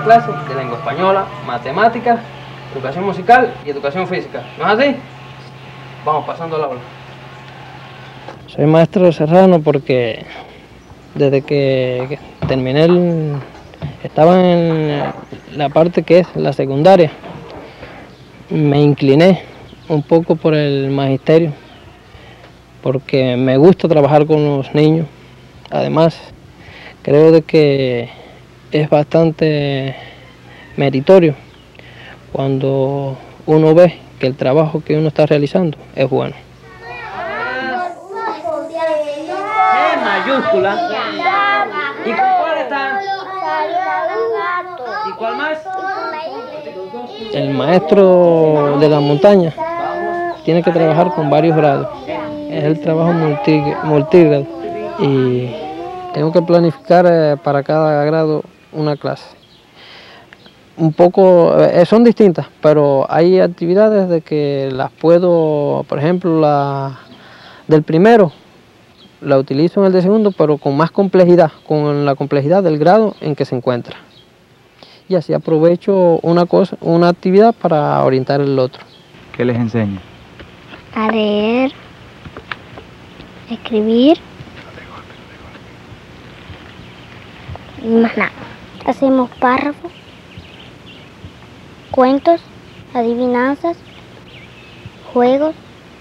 clases de lengua española, matemáticas, educación musical y educación física. ¿No es así? Vamos pasando la aula. Soy maestro serrano porque desde que terminé estaba en la parte que es la secundaria. Me incliné un poco por el magisterio porque me gusta trabajar con los niños. Además, creo de que es bastante meritorio cuando uno ve que el trabajo que uno está realizando es bueno. E mayúscula. ¿Y cuál está? ¿Y cuál más? El maestro de la montaña tiene que trabajar con varios grados. Es el trabajo multigrado y tengo que planificar para cada grado una clase. Un poco, son distintas, pero hay actividades de que las puedo, por ejemplo, la del primero la utilizo en el de segundo, pero con más complejidad, con la complejidad del grado en que se encuentra. Y así aprovecho una actividad para orientar el otro. ¿Qué les enseña? A leer, escribir y más nada. Hacemos párrafos, cuentos, adivinanzas, juegos,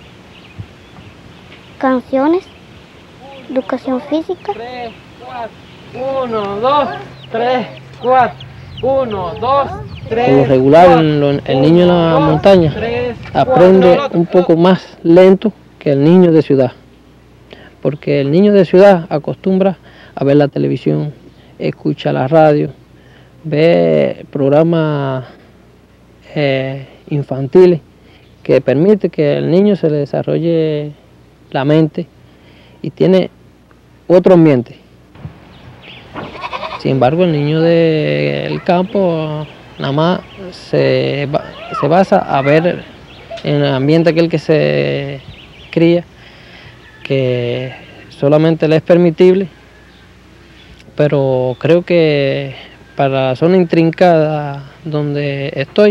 canciones, educación física. 3, 4, 1, 2, 3, 4, 1, 2, 3. Por lo regular, el niño en la montaña aprende un poco más lento que el niño de ciudad, porque el niño de ciudad acostumbra a ver la televisión, escucha la radio, ve programas infantiles que permite que el niño se le desarrolle la mente y tiene otro ambiente. Sin embargo, el niño del campo nada más se basa a ver en el ambiente aquel que se cría, que solamente le es permitible, pero creo que para la zona intrincada donde estoy,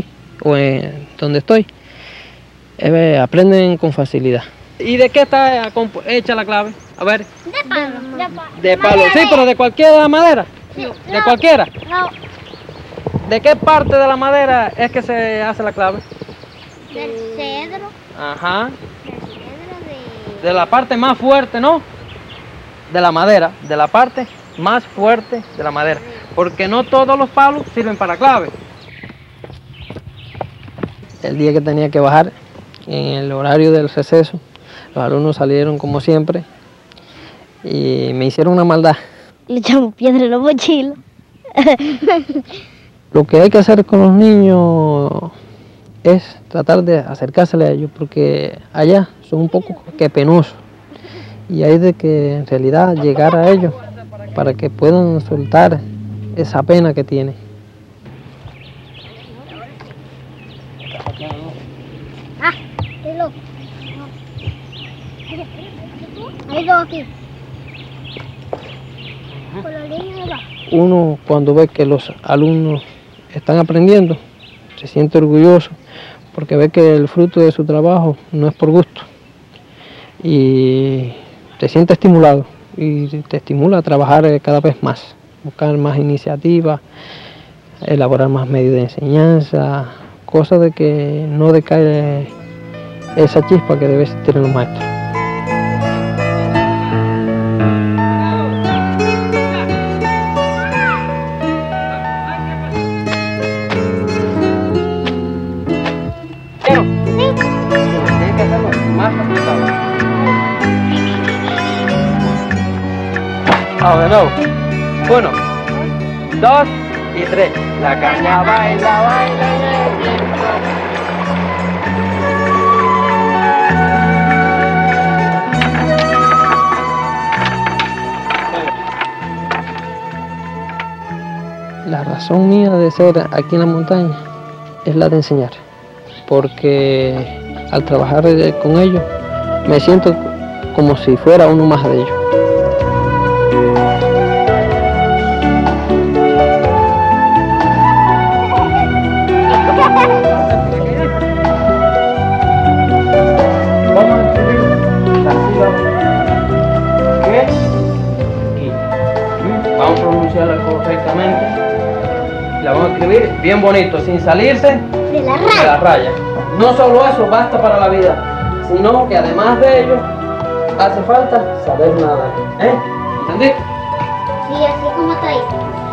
aprenden con facilidad. ¿Y de qué está hecha la clave? A ver. De palo. De palo, sí, pero de cualquier madera. Sí. ¿De cualquiera? No. ¿De qué parte de la madera es que se hace la clave? Del cedro. Ajá. Del cedro De la parte más fuerte, ¿no? De la madera, de la parte más fuerte de la madera. Porque no todos los palos sirven para clave. El día que tenía que bajar, en el horario del receso, los alumnos salieron como siempre y me hicieron una maldad. Le echamos piedra en la mochila. Lo que hay que hacer con los niños es tratar de acercársele a ellos, porque allá son un poco que penosos y hay de que en realidad llegar a ellos para que puedan soltar esa pena que tienen. Hay dos aquí. Uno, cuando ve que los alumnos están aprendiendo, se siente orgulloso porque ve que el fruto de su trabajo no es por gusto y te siente estimulado y te estimula a trabajar cada vez más, buscar más iniciativas, elaborar más medios de enseñanza, cosa de que no decae esa chispa que debe tener los maestros. De nuevo. 1, 2 y 3. La caña baila, baila en el viento. La razón mía de ser aquí en la montaña es la de enseñar, porque al trabajar con ellos me siento como si fuera uno más de ellos. escribir bien bonito, sin salirse De la de la raya. raya. No solo eso basta para la vida, sino que además de ello, hace falta saber nadar. ¿Entendiste? Sí, así como está ahí.